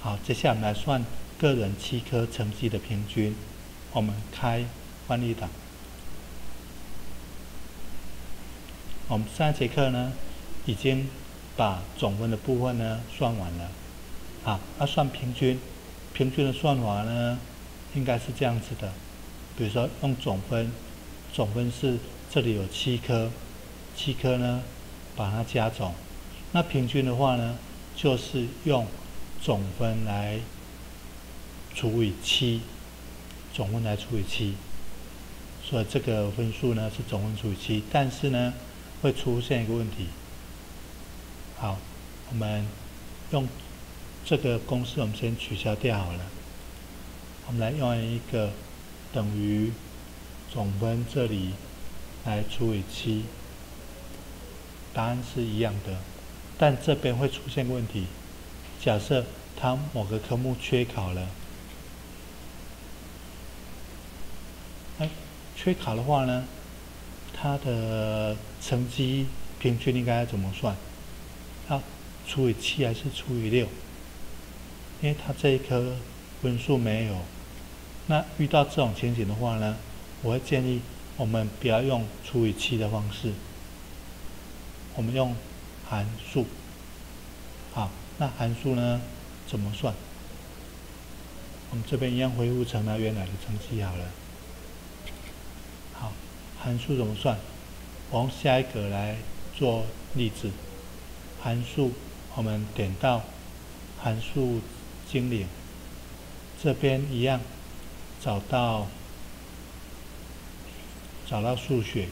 好，接下来我们来算个人7科成绩的平均。我们开范例档。我们上一节课呢，已经把总分的部分呢算完了。好，要算平均，平均的算法呢，应该是这样子的。比如说用总分，总分是这里有7科，7科呢把它加总。那平均的话呢，就是用总分来除以7，总分来除以7。所以这个分数呢是总分除以7，但是呢会出现一个问题。好，我们用这个公式我们先取消掉好了。我们来用一个等于总分这里来除以7，答案是一样的，但这边会出现个问题。假设它某个科目缺考了，缺考的话呢，它的成绩平均应该怎么算？要除以7还是除以6？因为它这一科分数没有。那遇到这种情形的话呢，我会建议我们不要用除以7的方式，我们用函数。好，那函数呢怎么算？我们这边一样恢复成它原来的成绩好了。好，函数怎么算？我用下一个来做例子。函数我们点到函数精灵，这边一样找到数学。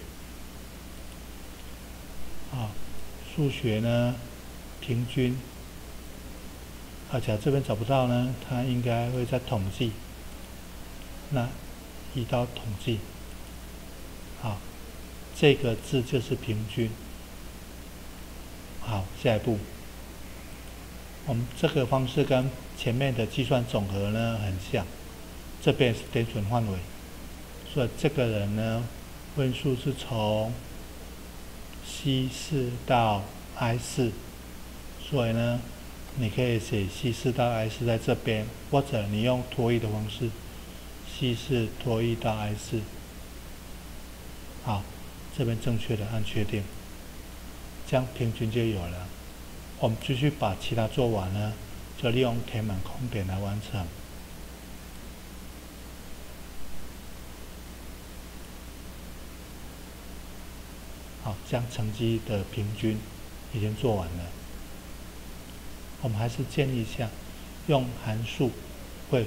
啊，数学呢平均，而且这边找不到呢，它应该会在统计。那移到统计。好，这个字就是平均。好，下一步，我们这个方式跟前面的计算总和呢很像，这边是点选范围，所以这个人呢分数是从 C4 到 I4， 所以呢你可以写 C4 到 I4 在这边，或者你用拖曳的方式 C4 拖曳到 I4。好，这边正确的按确定，这样平均就有了。我们继续把其他做完呢，就利用填满空点来完成。好，这样成绩的平均已经做完了。我们还是建议一下，用函数